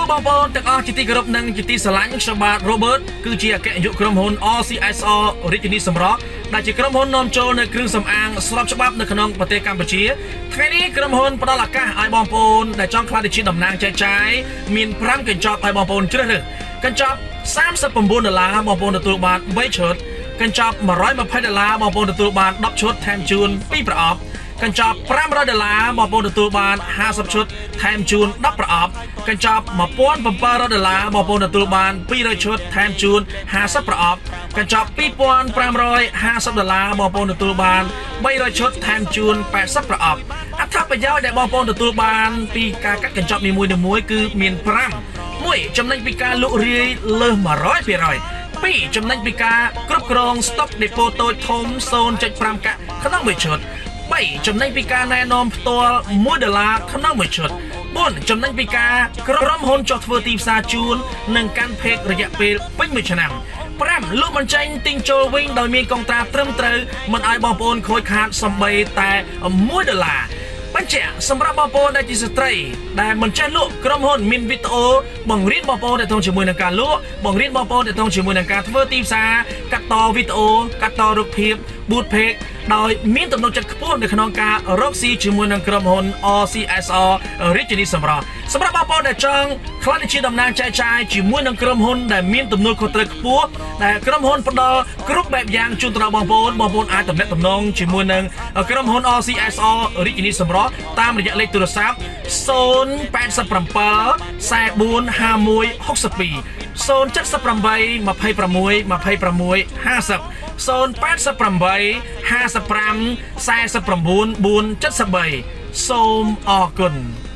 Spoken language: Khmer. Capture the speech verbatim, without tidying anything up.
បងប្អូនទាំងអស់ជាទីគោរពនិងជាទីស្រឡាញ់ខ្ញុំបាទ Robert គឺជាអគ្គនាយកក្រុមហ៊ុន អ ស៊ី អេស អារ រាជធានីសម្រស់ដែលជាក្រុមហ៊ុននាំចូលនៅគ្រឿងសម្អាងស្របច្បាប់នៅក្នុងប្រទេសកម្ពុជាថ្ងៃនេះក្រុមហ៊ុនផ្ដល់ឱកាសឲ្យបងប្អូនដែលចង់ក្លាយជាតំណាងចែកចាយមានប្រាំកញ្ចប់ឲ្យបងប្អូនជ្រើសរើសកញ្ចប់សាមសិប៩ដុល្លារបងប្អូនទទួលបានបីឈុតកញ្ចប់មួយរយម្ភៃដុល្លារបងប្អូនទទួលបានដប់ឈុតថែមជូនពីរប្រអប់កញ្ចប់ប្រាំរយដុល្លារបងប្អូនទទួលបានហាសិបឈុតថែមជូនដប់ប្រអប់កញ្ចប់មួយពាន់bảyរយដុល្លារបងប្អូនទទួលបានពីររយឈុតថែមជូនហាសិបប្រអប់កញ្ចប់ពីរពាន់ប្រាំរយហាសិបដុល្លារបងប្អូនទទួលបានបីរយឈុតថែមជូនប៉ែតសិបប្រអប់អត្ថប្រយោជន៍ដែលបងប្អូនទទួលបានពីការកាត់កញ្ចប់នីមួយៗគឺមានប្រាំមួយចំណេញពីការលក់រាយលើសមួយរយភាគរយពីរចំណេញពីការគ្រប់គ្រងស្តុកដេប៉ូតូចធំ ศูนย์จุดห้า កាក់ក្នុងមួយឈុតបីចំណេញពីការណែនាំផ្ទាល់មួយដុល្លារក្នុងមួយឈុតបួនចំណេញពីការក្រុមហ៊ុនចុះធ្វើទីផ្សារជូននិងកាន់ភេករយៈពេលពេញមួយឆ្នាំប្រាំលក់បញ្ចេញទិញចូលវិញដោយមានកងត្រាត្រឹមត្រូវមិនឲ្យបងប្អូនខូចខាតសំបីតែមួយដុល្លារបញ្ជាក់សម្រាប់បងប្អូនដែលជាស្ត្រីដែលមិនចេះលក់ក្រុមហ៊ុនមានវីដេអូបង្រៀនបងប្អូនទាក់ទងជាមួយនឹងការលក់បង្រៀនបងប្អូនទាក់ទងជាមួយនឹងការធ្វើទីផ្សារកាត់តវីដេអូកាត់តរូបភាពប៊ូតភេកដោយមានទំនុកចិត្តខ្ពស់នៅក្នុងការរកស៊ីជាមួយនឹងក្រុមហ៊ុន អ ស៊ី អេស អារ រាជធានីសម្រស់សម្រាប់បងប្អូនដែលចង់ក្លាយជាតំណាងចែកចាយជាមួយនឹងក្រុមហ៊ុនដែលមានទំនួលខុសត្រូវខ្ពស់ដែលក្រុមហ៊ុនផ្ដល់គ្រប់បែបយ៉ាងជូនទៅដល់បងប្អូនបងប្អូនអាចទំនាក់ទំនងជាមួយនឹងក្រុមហ៊ុន អ ស៊ី អេស អារ រាជធានីសម្រស់តាមរយៈលេខទូរស័ព្ទ ศูนย์ แปด เจ็ด สี่ สี่ ห้า หนึ่ง หก สอง ศูนย์ เจ็ด แปด ยี่ หก หก ห้า ศูนย์ แปด หก ยี่ หก หก ห้า ศูนย์ แปด แปด ห้า ห้า ห้า สี่ สี่ สี่ สี่ เจ็ด สาม សូមអរគុណ